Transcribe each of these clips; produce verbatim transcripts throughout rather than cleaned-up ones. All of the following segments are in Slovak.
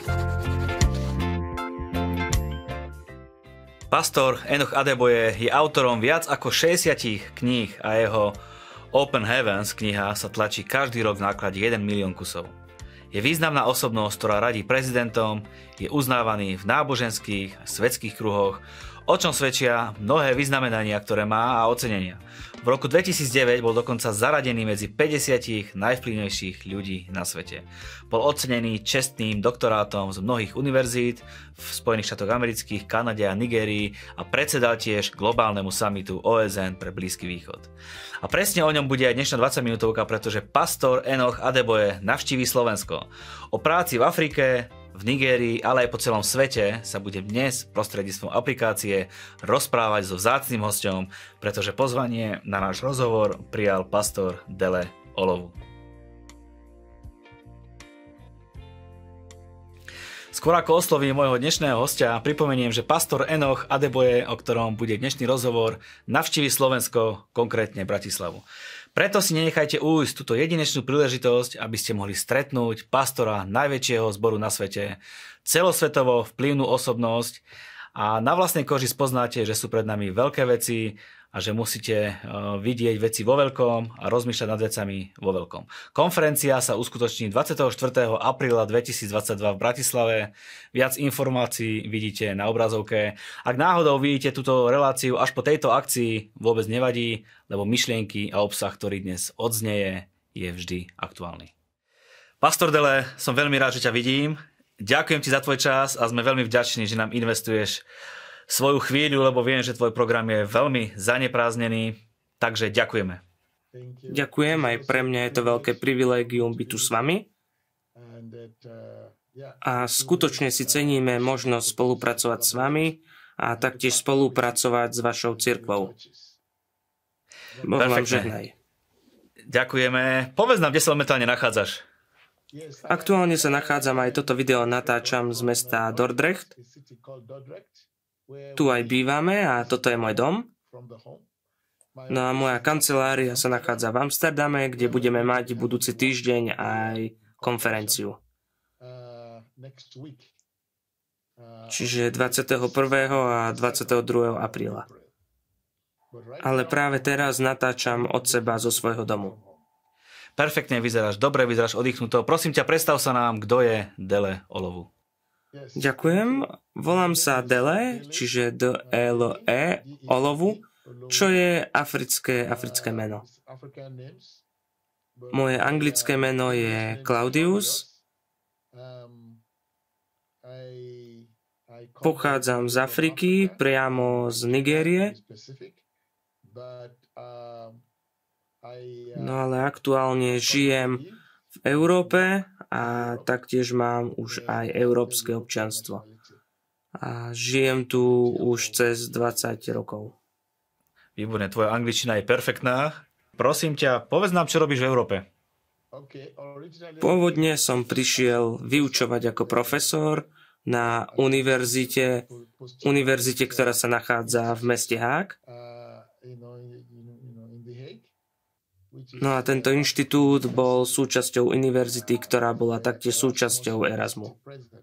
Pastor Enoch Adeboye je autorom viac ako šesťdesiat kníh a jeho Open Heavens kniha sa tlačí každý rok v náklade jeden milión kusov. Je významná osobnosť, ktorá radí prezidentom, je uznávaný v náboženských a svetských kruhoch, o čom svedčia mnohé vyznamenania, ktoré má a ocenenia. V roku dvetisícdeväť bol dokonca zaradený medzi päťdesiat najvplyvnejších ľudí na svete. Bol ocenený čestným doktorátom z mnohých univerzít v Spojených štátoch amerických, Kanade a Nigérii a predsedal tiež globálnemu summitu ó es en pre Blízky východ. A presne o ňom bude aj dnešná dvadsaťminútovka, pretože pastor Enoch Adeboye navštíví Slovensko. O práci v Afrike, v Nigérii, ale aj po celom svete sa bude dnes prostredníctvom aplikácie rozprávať so vzácnym hosťom, pretože pozvanie na náš rozhovor prijal pastor Dele Olovu. Skôr ako oslovím môjho dnešného hostia, pripomeniem, že pastor Enoch Adeboye, o ktorom bude dnešný rozhovor, navštívi Slovensko, konkrétne Bratislavu. Preto si nenechajte újsť túto jedinečnú príležitosť, aby ste mohli stretnúť pastora najväčšieho zboru na svete, celosvetovo vplyvnú osobnosť a na vlastnej koži spoznáte, že sú pred nami veľké veci a že musíte vidieť veci vo veľkom a rozmýšľať nad vecami vo veľkom. Konferencia sa uskutoční dvadsiateho štvrtého apríla dvetisícdvadsaťdva v Bratislave. Viac informácií vidíte na obrazovke. Ak náhodou vidíte túto reláciu až po tejto akcii, vôbec nevadí, lebo myšlienky a obsah, ktorý dnes odznieje, je vždy aktuálny. Pastor Dele, som veľmi rád, že ťa vidím. Ďakujem ti za tvoj čas a sme veľmi vďační, že nám investuješ svoju chvíľu, lebo viem, že tvoj program je veľmi zaneprázdnený, takže ďakujeme. Ďakujem, aj pre mňa je to veľké privilégium byť tu s vami a skutočne si ceníme možnosť spolupracovať s vami a taktiež spolupracovať s vašou cirkvou. Boh vám žehnaj. Ďakujeme. Povedz nám, kde sa momentálne nachádzaš? Aktuálne sa nachádzam, aj toto video natáčam z mesta Dordrecht. Tu aj bývame a toto je môj dom. No a moja kancelária sa nachádza v Amsterdame, kde budeme mať budúci týždeň aj konferenciu. Čiže dvadsiateho prvého a dvadsiateho druhého apríla. Ale práve teraz natáčam od seba zo svojho domu. Perfektne vyzeráš, dobre vyzeráš, oddychnuto. Prosím ťa, predstav sa nám, kto je Dele Olovu. Ďakujem. Volám sa Dele, čiže D E L E, Olovu, čo je africké, africké meno. Moje anglické meno je Claudius. Pochádzam z Afriky, priamo z Nigérie. No ale aktuálne žijem v Európe a taktiež mám už aj európske občianstvo. A žijem tu už cez dvadsať rokov. Výborné, tvoja angličtina je perfektná. Prosím ťa, povedz nám, čo robíš v Európe. Pôvodne som prišiel vyučovať ako profesor na univerzite, univerzite, ktorá sa nachádza v meste Haag. No a tento inštitút bol súčasťou univerzity, ktorá bola taktiež súčasťou Erasmu.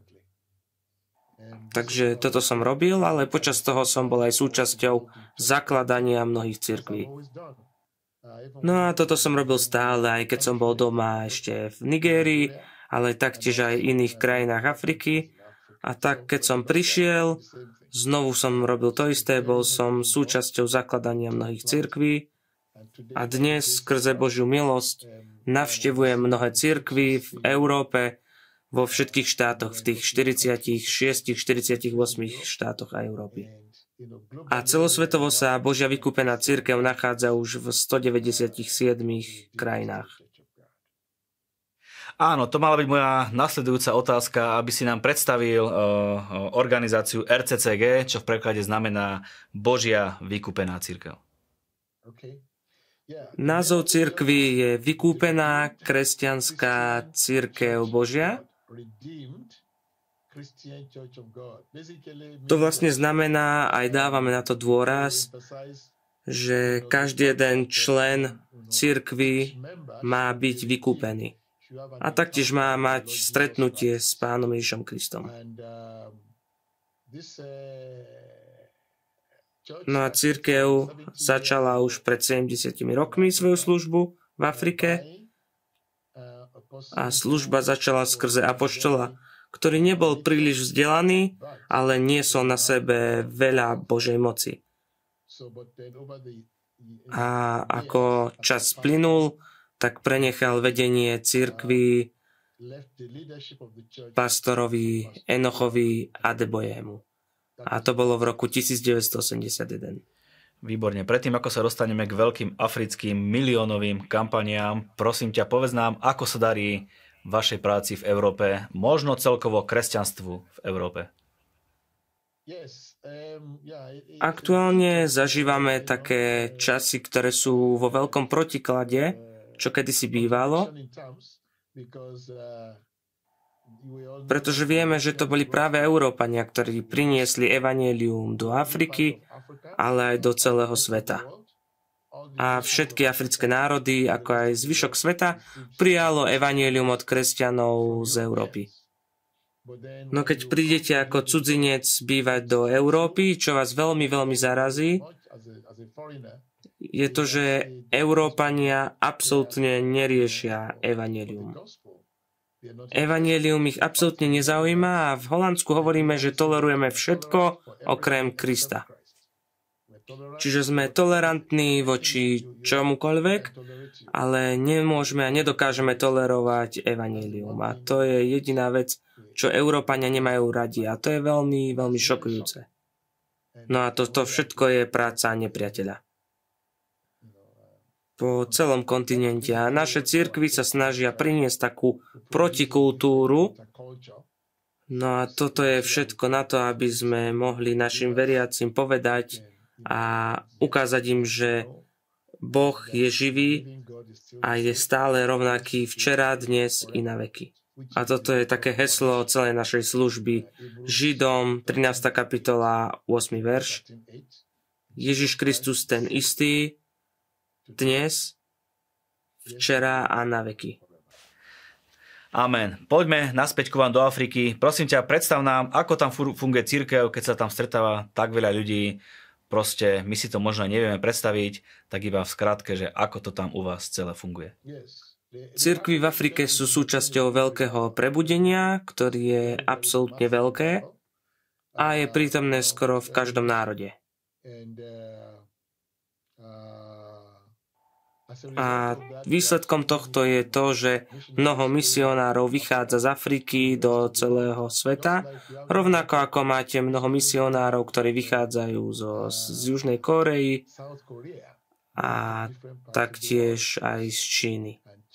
Takže toto som robil, ale počas toho som bol aj súčasťou zakladania mnohých cirkví. No a toto som robil stále, aj keď som bol doma ešte v Nigérii, ale taktiež aj v iných krajinách Afriky. A tak, keď som prišiel, znovu som robil to isté, bol som súčasťou zakladania mnohých cirkví. A dnes, skrze Božiu milosť, navštevujem mnohé cirkvy v Európe, vo všetkých štátoch, v tých štyridsiatich šiestich štyridsiatich ôsmich štátoch a Európy. A celosvetovo sa Božia vykúpená cirkev nachádza už v stodeväťdesiatsedem krajinách. Áno, to mala byť moja nasledujúca otázka, aby si nám predstavil uh, organizáciu R C C G, čo v preklade znamená Božia vykúpená cirkev. Názov cirkvi je Vykúpená kresťanská cirkev Božia. To vlastne znamená, aj dávame na to dôraz, že každý jeden člen cirkvi má byť vykúpený. a taktiež má mať stretnutie s Pánom Ježišom Kristom. No a cirkev začala už pred sedemdesiatimi rokmi svoju službu v Afrike a služba začala skrze apoštola, ktorý nebol príliš vzdelaný, ale niesol na sebe veľa Božej moci. A ako čas plynul, tak prenechal vedenie cirkvi pastorovi Enochovi Adebojemu. A to bolo v roku devätnásťstoosemdesiatjeden. Výborne. Predtým, ako sa dostaneme k veľkým africkým miliónovým kampaniám, prosím ťa, povedz nám, ako sa darí vašej práci v Európe, možno celkovo kresťanstvu v Európe. Aktuálne zažívame také časy, ktoré sú vo veľkom protiklade, čo kedysi bývalo, pretože vieme, že to boli práve Európania, ktorí priniesli evanjelium do Afriky, ale aj do celého sveta. A všetky africké národy, ako aj zvyšok sveta, prijalo evanjelium od kresťanov z Európy. No keď prídete ako cudzinec bývať do Európy, čo vás veľmi, veľmi zarazí, je to, že Európania absolútne neriešia evanjelium. Evanjelium ich absolútne nezaujíma a v Holandsku hovoríme, že tolerujeme všetko okrem Krista. Čiže sme tolerantní voči čomukoľvek, ale nemôžeme a nedokážeme tolerovať evanjelium. A to je jediná vec, čo Európania nemajú radi. A to je veľmi, veľmi šokujúce. No a toto všetko je práca nepriateľa. Po celom kontinente. A naše cirkvi sa snažia priniesť takú protikultúru. No a toto je všetko na to, aby sme mohli našim veriacim povedať a ukázať im, že Boh je živý a je stále rovnaký včera, dnes i na veky. A toto je také heslo celej našej služby. Židom, trinásta kapitola, ôsmy verš. Ježiš Kristus ten istý, dnes, včera a na veky. Amen. Poďme naspäť ku vám do Afriky. Prosím ťa, predstav nám, ako tam funguje cirkev, keď sa tam stretáva tak veľa ľudí. Proste my si to možno nevieme predstaviť, tak iba v skratke, že ako to tam u vás celé funguje. Cirkvi v Afrike sú súčasťou veľkého prebudenia, ktorý je absolútne veľké a je prítomné skoro v každom národe. A výsledkom tohto je to, že mnoho misionárov vychádza z Afriky do celého sveta, rovnako ako máte mnoho misionárov, ktorí vychádzajú zo, z Južnej Kórey a taktiež aj z Číny.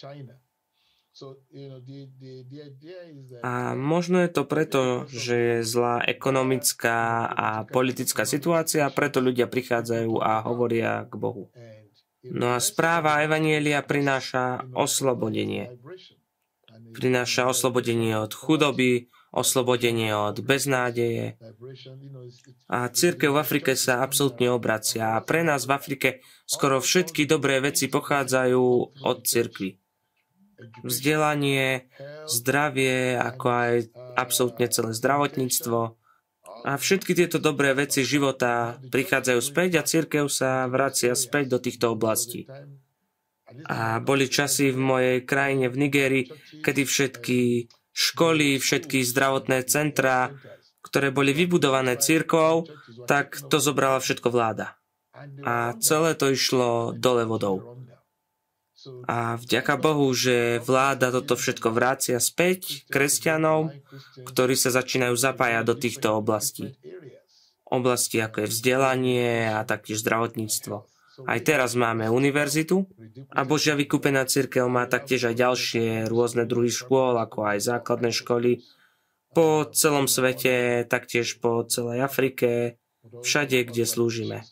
A možno je to preto, že je zlá ekonomická a politická situácia, preto ľudia prichádzajú a hovoria k Bohu. No a správa evanjelia prináša oslobodenie. Prináša oslobodenie od chudoby, oslobodenie od beznádeje. A cirkev v Afrike sa absolútne obracia. A pre nás v Afrike skoro všetky dobré veci pochádzajú od cirkvi. Vzdelanie, zdravie, ako aj absolútne celé zdravotníctvo. A všetky tieto dobré veci života prichádzajú späť a cirkev sa vracia späť do týchto oblastí. A boli časy v mojej krajine, v Nigérii, kedy všetky školy, všetky zdravotné centrá, ktoré boli vybudované cirkvou, tak to zobrala všetko vláda. A celé to išlo dole vodou. A vďaka Bohu, že vláda toto všetko vracia späť kresťanom, ktorí sa začínajú zapájať do týchto oblastí. Oblasti ako je vzdelanie a taktiež zdravotníctvo. Aj teraz máme univerzitu a Božia vykúpená cirkev má taktiež aj ďalšie rôzne druhy škôl, ako aj základné školy po celom svete, taktiež po celej Afrike, všade, kde slúžime.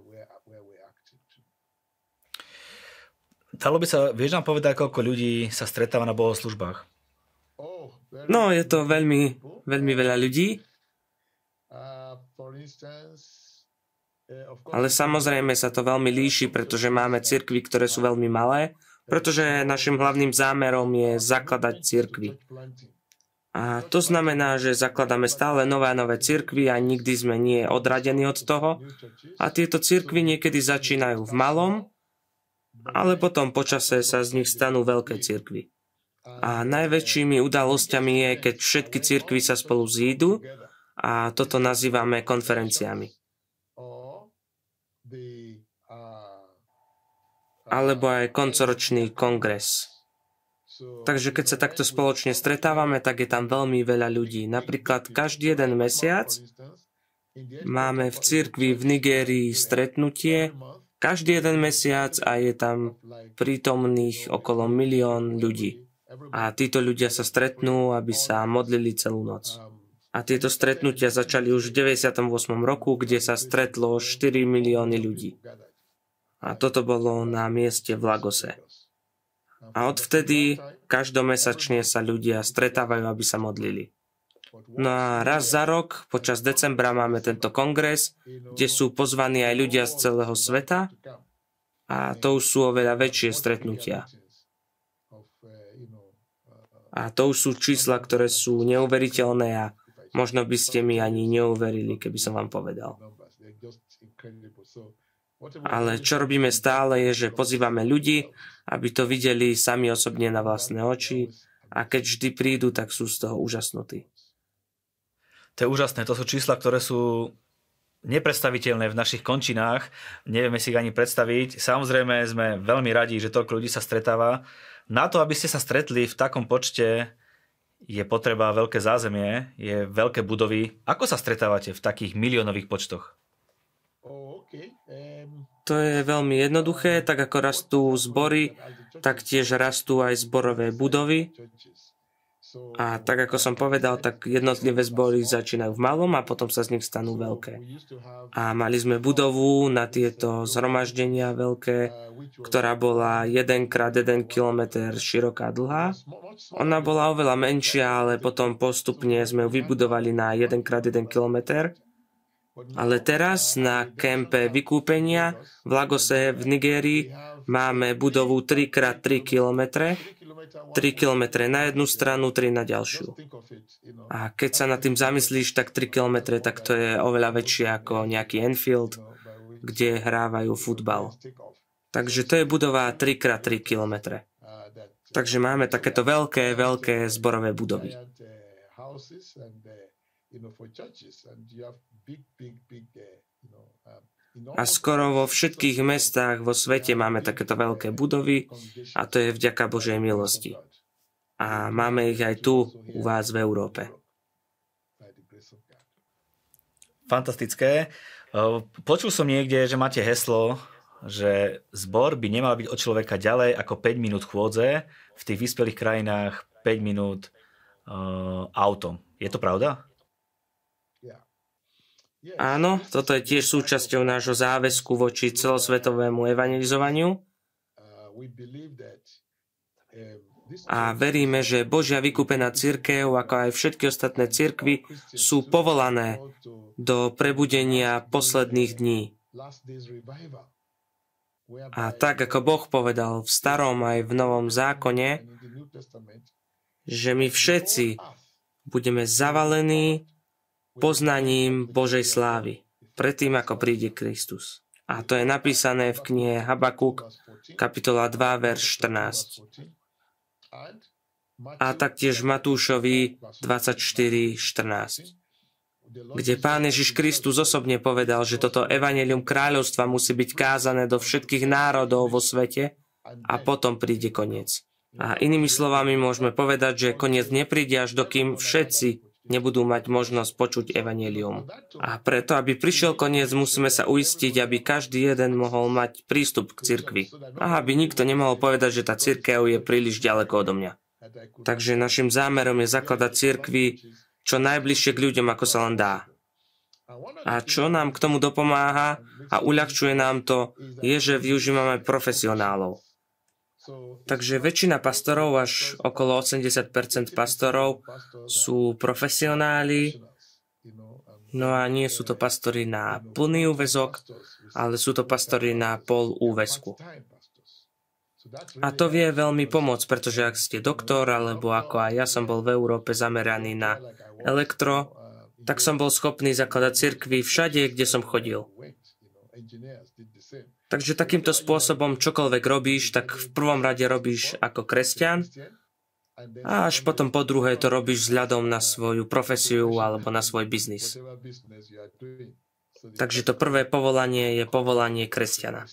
Dalo by sa, vieš nám povedať, koľko ľudí sa stretáva na bohoslúžbách? No, je to veľmi, veľmi veľa ľudí. Ale samozrejme sa to veľmi líši, pretože máme cirkvi, ktoré sú veľmi malé, pretože našim hlavným zámerom je zakladať cirkvi. A to znamená, že zakladáme stále nové a nové cirkvi a nikdy sme nie odradení od toho. A tieto cirkvi niekedy začínajú v malom, ale potom počase sa z nich stanú veľké cirkvi. A najväčšími udalosťami je, keď všetky cirkvi sa spolu zídu a toto nazývame konferenciami. Alebo aj koncoročný kongres. Takže keď sa takto spoločne stretávame, tak je tam veľmi veľa ľudí. Napríklad každý jeden mesiac máme v cirkvi v Nigérii stretnutie, každý jeden mesiac a je tam prítomných okolo milión ľudí. A títo ľudia sa stretnú, aby sa modlili celú noc. A tieto stretnutia začali už v deväťdesiatom ôsmom roku, kde sa stretlo štyri milióny ľudí. A toto bolo na mieste v Lagose. A odvtedy každomesačne sa ľudia stretávajú, aby sa modlili. No a raz za rok, počas decembra, máme tento kongres, kde sú pozvaní aj ľudia z celého sveta a to už sú oveľa väčšie stretnutia. A to už sú čísla, ktoré sú neuveriteľné a možno by ste mi ani neuverili, keby som vám povedal. Ale čo robíme stále je, že pozývame ľudí, aby to videli sami osobne na vlastné oči a keď vždy prídu, tak sú z toho úžasnutí. To je úžasné, to sú čísla, ktoré sú nepredstaviteľné v našich končinách, nevieme si ich ani predstaviť. Samozrejme sme veľmi radi, že toľko ľudí sa stretáva. Na to, aby ste sa stretli v takom počte, je potreba veľké zázemie, je veľké budovy. Ako sa stretávate v takých miliónových počtoch? To je veľmi jednoduché, tak ako rastú zbory, tak tiež rastú aj zborové budovy. A tak ako som povedal, tak jednotlivé zbory začínajú v malom a potom sa z nich stanú veľké. A mali sme budovu na tieto zhromaždenia veľké, ktorá bola jeden krát jeden kilometr široká dlhá. Ona bola oveľa menšia, ale potom postupne sme ju vybudovali na jeden krát jeden kilometr. Ale teraz na kempe vykúpenia v Lagose v Nigérii máme budovu tri krát tri kilometre. tri kilometre na jednu stranu, tri na ďalšiu. A keď sa nad tým zamyslíš, tak tri kilometre, tak to je oveľa väčšie ako nejaký Enfield, kde hrávajú futbal. Takže to je budova tri krát tri kilometre. Takže máme takéto veľké, veľké zborové budovy. A skoro vo všetkých mestách vo svete máme takéto veľké budovy a to je vďaka Božej milosti. A máme ich aj tu u vás v Európe. Fantastické. Počul som niekde, že máte heslo, že zbor by nemal byť od človeka ďalej ako päť minút chôdze, v tých vyspelých krajinách päť minút uh, autom. Je to pravda? Áno, toto je tiež súčasťou nášho záväzku voči celosvetovému evangelizovaniu. A veríme, že Božia vykúpená cirkev, ako aj všetky ostatné cirkvy, sú povolané do prebudenia posledných dní. A tak, ako Boh povedal v starom aj v novom zákone, že my všetci budeme zavalení poznaním Božej slávy, predtým ako príde Kristus. A to je napísané v knihe Habakuk, kapitola dva, verš štrnásť. A taktiež v Matúšovi dvadsaťštyri štrnásť, kde Pán Ježiš Kristus osobne povedal, že toto evanjelium kráľovstva musí byť kázané do všetkých národov vo svete a potom príde koniec. A inými slovami môžeme povedať, že koniec nepríde, až dokým všetci nebudú mať možnosť počuť evanjelium. A preto, aby prišiel koniec, musíme sa uistiť, aby každý jeden mohol mať prístup k cirkvi. A aby nikto nemohol povedať, že tá cirkev je príliš ďaleko odo mňa. Takže našim zámerom je zakladať cirkvi čo najbližšie k ľuďom, ako sa len dá. A čo nám k tomu dopomáha a uľahčuje nám to, je, že využívame profesionálov. Takže väčšina pastorov, až okolo osemdesiat percent pastorov, sú profesionáli, no a nie sú to pastori na plný úväzok, ale sú to pastori na pol úväzku. A to vie veľmi pomôcť, pretože ak ste doktor, alebo ako aj ja som bol v Európe zameraný na elektro, tak som bol schopný zakladať cirkvi všade, kde som chodil. Takže takýmto spôsobom čokoľvek robíš, tak v prvom rade robíš ako kresťan a až potom po druhé to robíš vzhľadom na svoju profesiu alebo na svoj biznis. Takže to prvé povolanie je povolanie kresťana.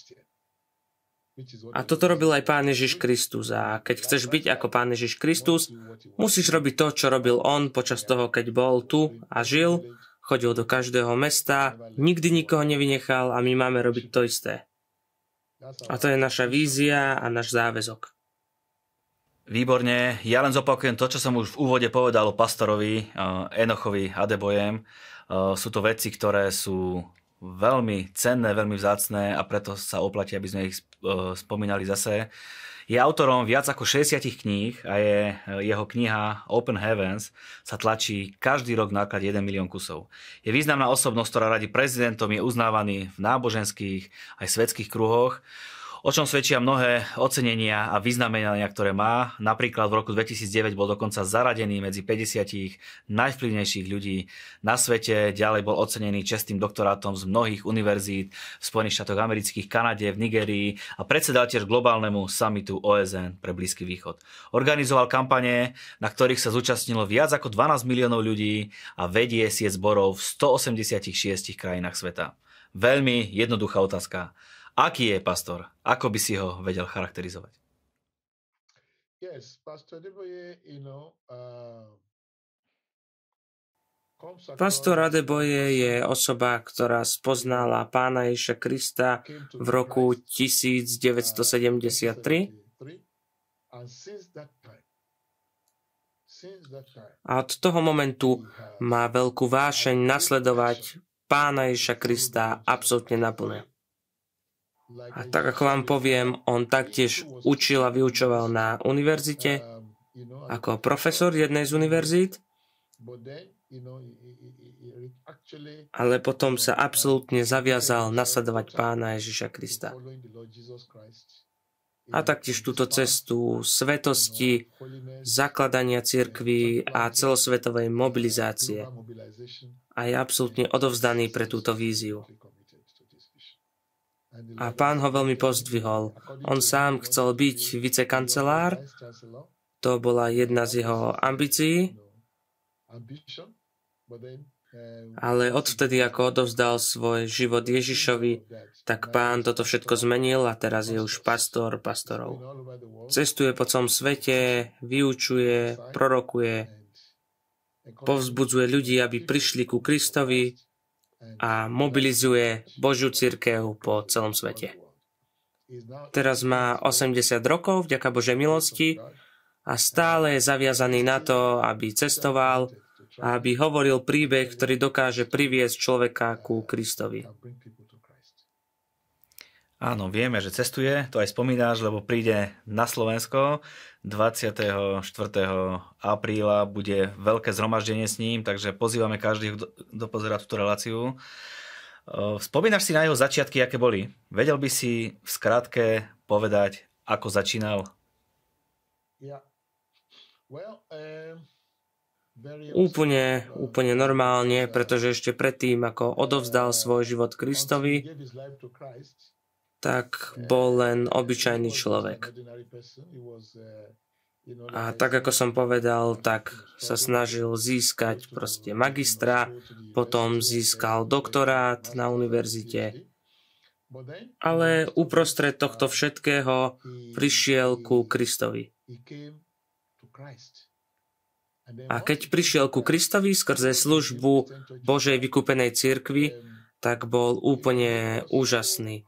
A toto robil aj Pán Ježiš Kristus. A keď chceš byť ako Pán Ježiš Kristus, musíš robiť to, čo robil on počas toho, keď bol tu a žil, chodil do každého mesta, nikdy nikoho nevynechal a my máme robiť to isté. A to je naša vízia a náš záväzok. Výborne. Ja len zopakujem to, čo som už v úvode povedal o pastorovi Enochovi Adeboyem. Sú to veci, ktoré sú veľmi cenné, veľmi vzácne a preto sa oplatí, aby sme ich spomínali zase. Je autorom viac ako šesťdesiat kníh a je, jeho kniha Open Heavens sa tlačí každý rok v náklade jeden milión kusov. Je významná osobnosť, ktorá radí prezidentom, je uznávaný v náboženských aj svetských kruhoch, o čom svedčia mnohé ocenenia a vyznamenia, ktoré má. Napríklad v roku dvetisícdeväť bol dokonca zaradený medzi päťdesiat najvplyvnejších ľudí na svete. Ďalej bol ocenený čestným doktorátom z mnohých univerzít v Spojených štátoch amerických, Kanade, v Nigérii a predsedal tiež globálnemu summitu O S N pre Blízky východ. Organizoval kampane, na ktorých sa zúčastnilo viac ako dvanásť miliónov ľudí a vedie sieť zborov v stoosemdesiatich šiestich krajinách sveta. Veľmi jednoduchá otázka. Aký je pastor? Ako by si ho vedel charakterizovať? Pastor Adeboye je osoba, ktorá spoznala Pána Ježiša Krista v roku tisícdeväťstosedemdesiattri a od toho momentu má veľkú vášeň nasledovať Pána Ježiša Krista absolútne naplno. A tak ako vám poviem, on taktiež učil a vyučoval na univerzite ako profesor jednej z univerzít, ale potom sa absolútne zaviazal nasledovať Pána Ježiša Krista. A taktiež túto cestu svetosti, zakladania cirkví a celosvetovej mobilizácie. A je absolútne odovzdaný pre túto víziu. A Pán ho veľmi pozdvihol. On sám chcel byť vicekancelár. To bola jedna z jeho ambícií. Ale odvtedy, ako odovzdal svoj život Ježišovi, tak Pán toto všetko zmenil a teraz je už pastor pastorov. Cestuje po celom svete, vyučuje, prorokuje, povzbudzuje ľudí, aby prišli ku Kristovi a mobilizuje Božiu cirkev po celom svete. Teraz má osemdesiat rokov vďaka Božej milosti a stále je zaviazaný na to, aby cestoval a aby hovoril príbeh, ktorý dokáže priviesť človeka ku Kristovi. Áno, vieme, že cestuje, to aj spomínáš, lebo príde na Slovensko dvadsiateho štvrtého apríla, bude veľké zhromaždenie s ním, takže pozývame každých, kto pozerá túto reláciu. Spomínaš si na jeho začiatky, aké boli? Vedel by si v skratke povedať, ako začínal? Úplne, úplne normálne, pretože ešte predtým, ako odovzdal svoj život Kristovi, tak bol len obyčajný človek. A tak, ako som povedal, tak sa snažil získať proste magistra, potom získal doktorát na univerzite. Ale uprostred tohto všetkého prišiel ku Kristovi. A keď prišiel ku Kristovi skrze službu Božej vykúpenej cirkvi, tak bol úplne úžasný.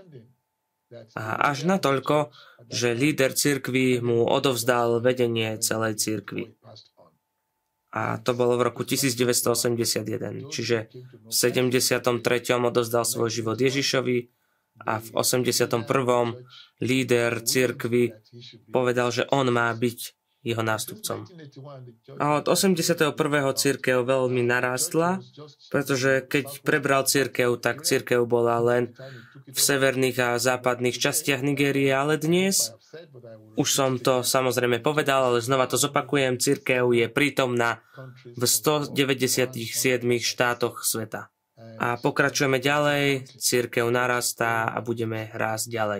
A až natoľko, že líder cirkvi mu odovzdal vedenie celej cirkvi. A to bolo v roku devätnásťstoosemdesiatjeden. Čiže v sedemdesiatom treťom odovzdal svoj život Ježišovi a v osemdesiatom prvom líder cirkvi povedal, že on má byť jeho nástupcom. A od osemdesiateho prvého cirkev veľmi narástla, pretože keď prebral cirkev, tak cirkev bola len v severných a západných častiach Nigérie, ale dnes, už som to samozrejme povedal, ale znova to zopakujem, cirkev je prítomná v stodeväťdesiatsedem štátoch sveta. A pokračujeme ďalej, cirkev narastá a budeme rásť ďalej.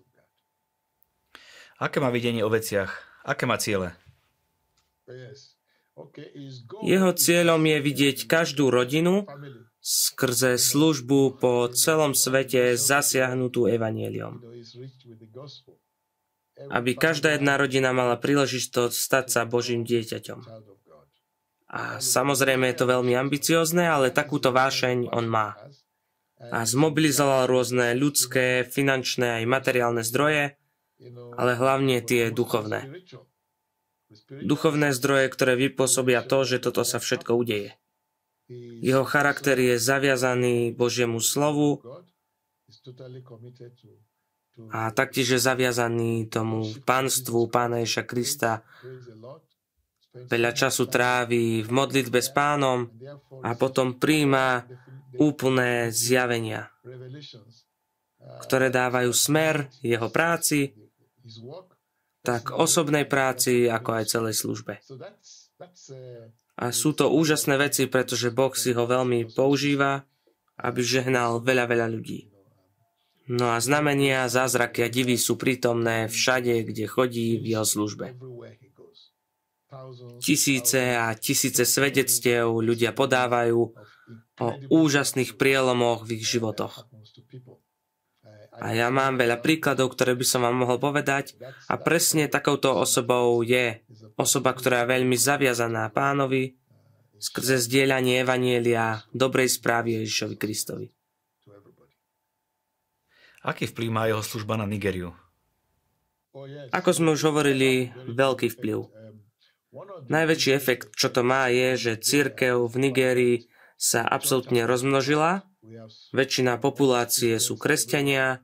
Aké má videnie o veciach? Aké má ciele? Jeho cieľom je vidieť každú rodinu skrze službu po celom svete zasiahnutú evanjeliom. Aby každá jedna rodina mala príležitosť stať sa Božím dieťaťom. A samozrejme je to veľmi ambiciozne, ale takúto vášeň on má. A zmobilizoval rôzne ľudské, finančné aj materiálne zdroje, ale hlavne tie duchovné. Duchovné zdroje, ktoré vypôsobia to, že toto sa všetko udeje. Jeho charakter je zaviazaný Božiemu slovu a taktiež je zaviazaný tomu panstvu Pána Ježiša Krista. Veľa času trávi v modlitbe s Pánom a potom prijíma úplné zjavenia, ktoré dávajú smer jeho práci, tak osobnej práci, ako aj celej službe. A sú to úžasné veci, pretože Boh si ho veľmi používa, aby žehnal veľa, veľa ľudí. No a znamenia, zázraky a divy sú prítomné všade, kde chodí v jeho službe. Tisíce a tisíce svedectiev ľudia podávajú o úžasných prielomoch v ich životoch. A ja mám veľa príkladov, ktoré by som vám mohol povedať a presne takouto osobou je osoba, ktorá je veľmi zaviazaná Pánovi skrze zdieľanie evanjelia dobrej správy Ježišovi Kristovi. Aký vplyv má jeho služba na Nigériu? Ako sme už hovorili, veľký vplyv. Najväčší efekt, čo to má, je, že cirkev v Nigérii sa absolútne rozmnožila. Väčšina populácie sú kresťania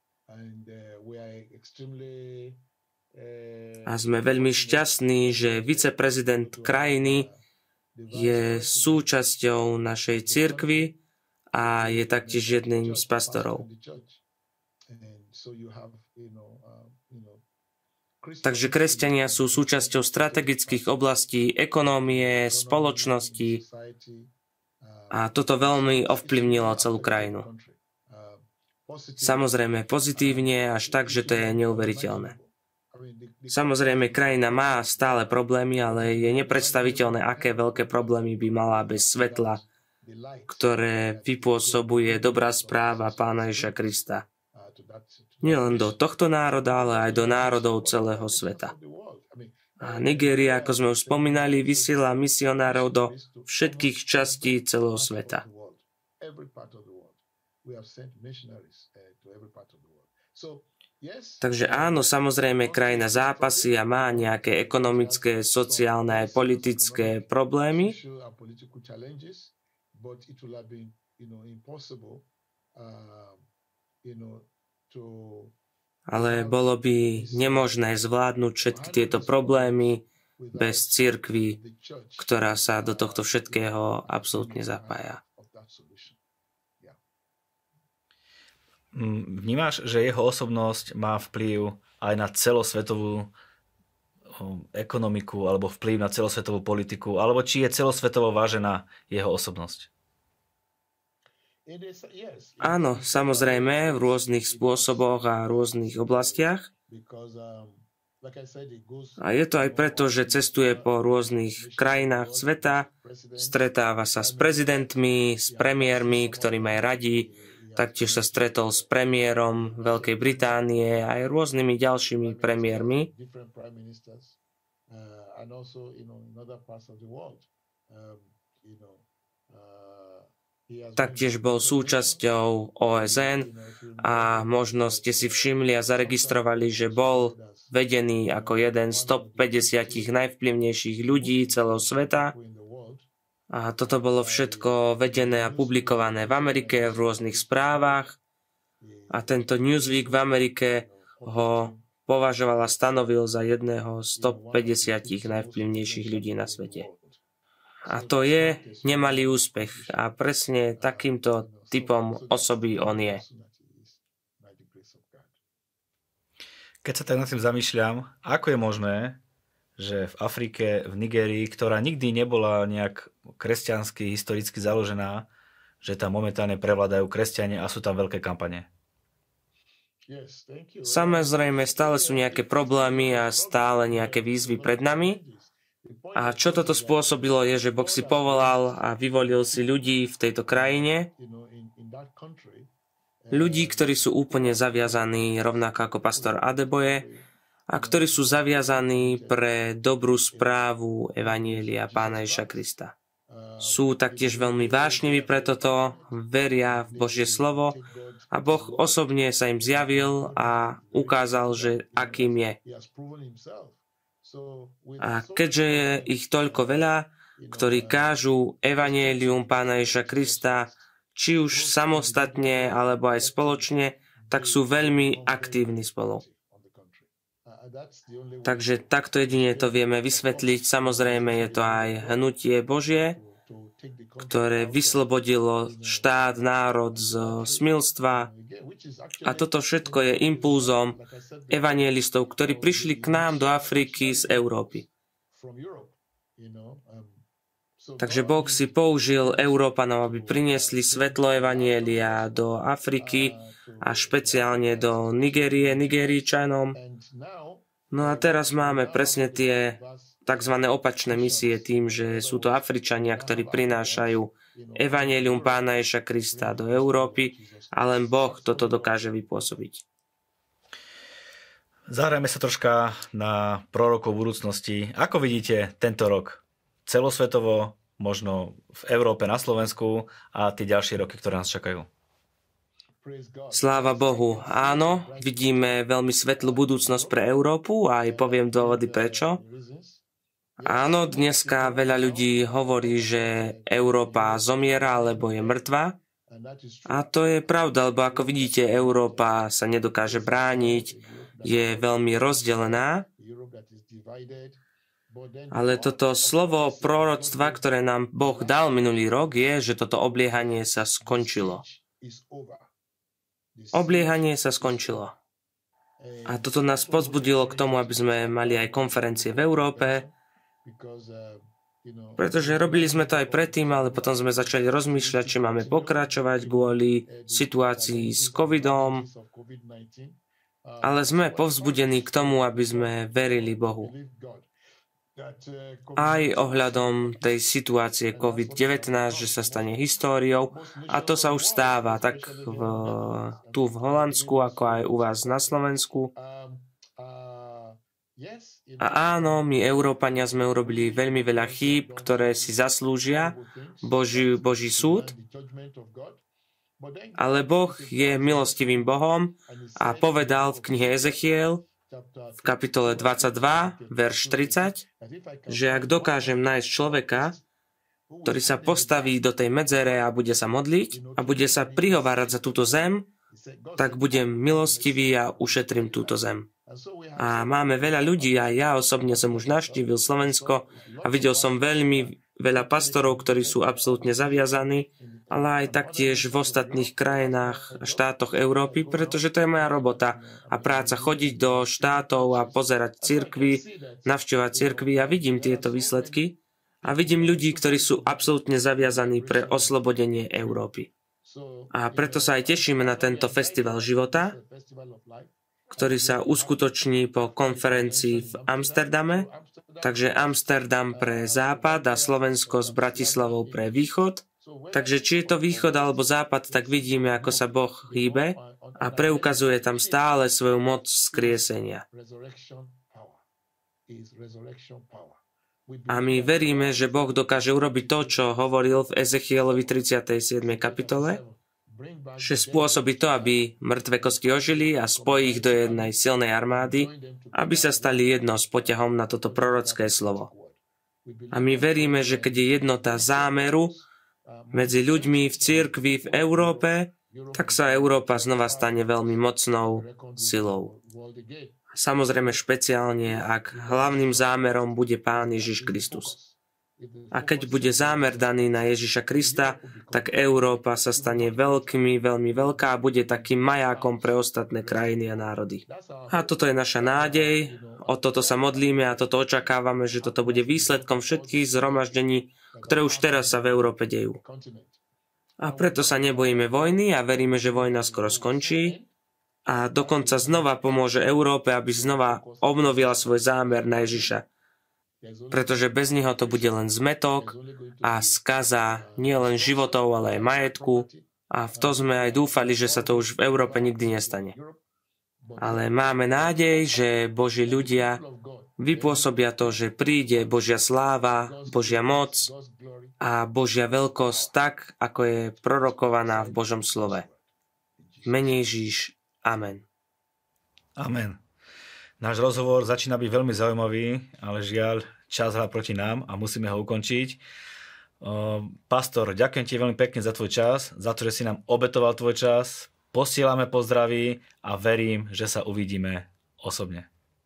a sme veľmi šťastní, že viceprezident krajiny je súčasťou našej cirkvi a je taktiež jedným z pastorov. Takže kresťania sú súčasťou strategických oblastí ekonómie, spoločnosti a toto veľmi ovplyvnilo celú krajinu. Samozrejme pozitívne, až tak, že to je neuveriteľné. Samozrejme, krajina má stále problémy, ale je nepredstaviteľné, aké veľké problémy by mala bez svetla, ktoré vypôsobuje dobrá správa Pána Ježiša Krista. Nielen do tohto národa, ale aj do národov celého sveta. A Nigéria, ako sme už spomínali, vysiela misionárov do všetkých častí celého sveta. Takže áno, samozrejme, krajina zápasí a má nejaké ekonomické, sociálne a politické problémy, ale bolo by nemožné zvládnuť všetky tieto problémy bez cirkvi, ktorá sa do tohto všetkého absolútne zapája. Vnímaš, že jeho osobnosť má vplyv aj na celosvetovú ekonomiku alebo vplyv na celosvetovú politiku, alebo či je celosvetovo vážená jeho osobnosť? Áno, samozrejme, v rôznych spôsoboch a rôznych oblastiach. A je to aj preto, že cestuje po rôznych krajinách sveta, stretáva sa s prezidentmi, s premiérmi, ktorým aj radí, taktiež sa stretol s premiérom Veľkej Británie aj rôznymi ďalšími premiérmi. Taktiež bol súčasťou ó es en a možno ste si všimli a zaregistrovali, že bol vedený ako jeden z top päťdesiat najvplyvnejších ľudí celého sveta. A toto bolo všetko vedené a publikované v Amerike v rôznych správach. A tento Newsweek v Amerike ho považoval a stanovil za jedného z top päťdesiat najvplyvnejších ľudí na svete. A to je nemalý úspech. A presne takýmto typom osoby on je. Keď sa tak nad tým zamýšľam, ako je možné, že v Afrike, v Nigérii, ktorá nikdy nebola nejak kresťansky, historicky založená, že tam momentálne prevládajú kresťania a sú tam veľké kampane? Samozrejme, stále sú nejaké problémy a stále nejaké výzvy pred nami. A čo toto spôsobilo je, že Boh si povolal a vyvolil si ľudí v tejto krajine, ľudí, ktorí sú úplne zaviazaní, rovnako ako pastor Adeboye, a ktorí sú zaviazaní pre dobrú správu Evanjelia Pána Ježiša Krista. Sú taktiež veľmi vášniví pre toto, veria v Božie slovo a Boh osobne sa im zjavil a ukázal, že akým je. A keďže je ich toľko veľa, ktorí kážu Evanjelium Pána Ježiša Krista, či už samostatne alebo aj spoločne, tak sú veľmi aktívni spolu. Takže takto jedine to vieme vysvetliť. Samozrejme je to aj hnutie Božie, ktoré vyslobodilo štát, národ z smilstva. A toto všetko je impulzom evanjelistov, ktorí prišli k nám do Afriky z Európy. Takže Boh si použil Európanov, aby priniesli svetlo evanjelia do Afriky a špeciálne do Nigérie, Nigéričanom. No a teraz máme presne tie tzv. Opačné misie tým, že sú to Afričania, ktorí prinášajú evanjelium Pána Ježiša Krista do Európy a len Boh toto dokáže vypôsobiť. Zahrajme sa troška na prorokov budúcnosti. Ako vidíte tento rok? Celosvetovo, možno v Európe, na Slovensku a tie ďalšie roky, ktoré nás čakajú? Sláva Bohu. Áno, vidíme veľmi svetlú budúcnosť pre Európu a aj poviem dôvody prečo. Áno, dneska veľa ľudí hovorí, že Európa zomiera alebo je mŕtva. A to je pravda, lebo ako vidíte, Európa sa nedokáže brániť, je veľmi rozdelená. Ale toto slovo proroctva, ktoré nám Boh dal minulý rok, je, že toto obliehanie sa skončilo. Obliehanie sa skončilo. A toto nás povzbudilo k tomu, aby sme mali aj konferencie v Európe, pretože robili sme to aj predtým, ale potom sme začali rozmýšľať, či máme pokračovať kvôli situácii s covidom, ale sme povzbudení k tomu, aby sme verili Bohu. Aj ohľadom tej situácie covid devätnásť, že sa stane históriou, a to sa už stáva tak v, tu v Holandsku, ako aj u vás na Slovensku. A áno, my Európania sme urobili veľmi veľa chýb, ktoré si zaslúžia Boží, Boží súd, ale Boh je milostivým Bohom a povedal v knihe Ezechiel v kapitole dvadsaťdva, verš tridsať, že ak dokážem nájsť človeka, ktorý sa postaví do tej medzere a bude sa modliť a bude sa prihovárať za túto zem, tak budem milostivý a ušetrím túto zem. A máme veľa ľudí, a ja osobne som už navštívil Slovensko a videl som veľmi veľa pastorov, ktorí sú absolútne zaviazaní, ale aj taktiež v ostatných krajinách a štátoch Európy, pretože to je moja robota a práca chodiť do štátov a pozerať cirkvi, navštevovať cirkvi a vidím tieto výsledky a vidím ľudí, ktorí sú absolútne zaviazaní pre oslobodenie Európy. A preto sa aj tešíme na tento festival života, ktorý sa uskutoční po konferencii v Amsterdame. Takže Amsterdam pre západ a Slovensko s Bratislavou pre východ. Takže či je to východ alebo západ, tak vidíme, ako sa Boh hýbe a preukazuje tam stále svoju moc vzkriesenia. A my veríme, že Boh dokáže urobiť to, čo hovoril v Ezechielovi tridsiatej siedmej kapitole, že spôsobí to, aby mŕtve kosti ožili a spojí ich do jednej silnej armády, aby sa stali jedno s poťahom na toto prorocké slovo. A my veríme, že keď je jednota zámeru medzi ľuďmi v cirkvi v Európe, tak sa Európa znova stane veľmi mocnou silou. Samozrejme špeciálne, ak hlavným zámerom bude Pán Ježiš Kristus. A keď bude zámer daný na Ježiša Krista, tak Európa sa stane veľkými, veľmi veľká a bude takým majákom pre ostatné krajiny a národy. A toto je naša nádej, o toto sa modlíme a toto očakávame, že toto bude výsledkom všetkých zhromaždení, ktoré už teraz sa v Európe dejú. A preto sa nebojíme vojny a veríme, že vojna skoro skončí a dokonca znova pomôže Európe, aby znova obnovila svoj zámer na Ježiša. Pretože bez neho to bude len zmetok a skaza nielen životov, ale aj majetku a v to sme aj dúfali, že sa to už v Európe nikdy nestane. Ale máme nádej, že Boží ľudia vypôsobia to, že príde Božia sláva, Božia moc a Božia veľkosť tak, ako je prorokovaná v Božom slove. V mene Ježíš. Amen. Amen. Náš rozhovor začína byť veľmi zaujímavý, ale žiaľ, čas hrá proti nám a musíme ho ukončiť. Pastor, ďakujem ti veľmi pekne za tvoj čas, za to, že si nám obetoval tvoj čas. Posielame pozdraví a verím, že sa uvidíme osobne.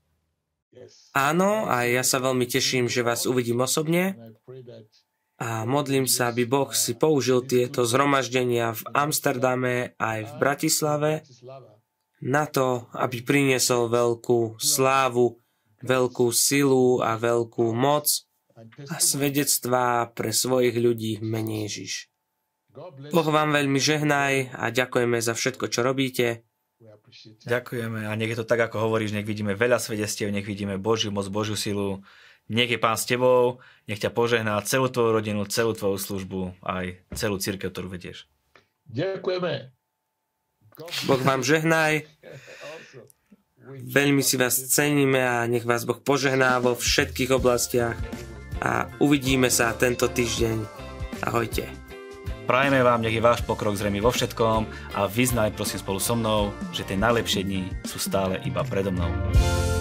Áno, a ja sa veľmi teším, že vás uvidím osobne a modlím sa, aby Boh si použil tieto zhromaždenia v Amsterdame aj v Bratislave na to, aby priniesol veľkú slávu, veľkú silu a veľkú moc a svedectvá pre svojich ľudí v mene Ježiš. Boh vám veľmi žehnaj a ďakujeme za všetko, čo robíte. Ďakujeme a nech je to tak, ako hovoríš, nech vidíme veľa svedectiev, nech vidíme Božiu moc, Božiu silu. Nech je Pán s tebou, nech ťa požehná celú tvoju rodinu, celú tvoju službu, aj celú cirkev, ktorú vedieš. Ďakujeme. Boh vám žehnaj. Veľmi si vás ceníme a nech vás Boh požehná vo všetkých oblastiach. A uvidíme sa tento týždeň. Ahojte. Prajeme vám, nech je váš pokrok zrejmý vo všetkom a vyznaj prosím spolu so mnou, že tie najlepšie dni sú stále iba predo mnou.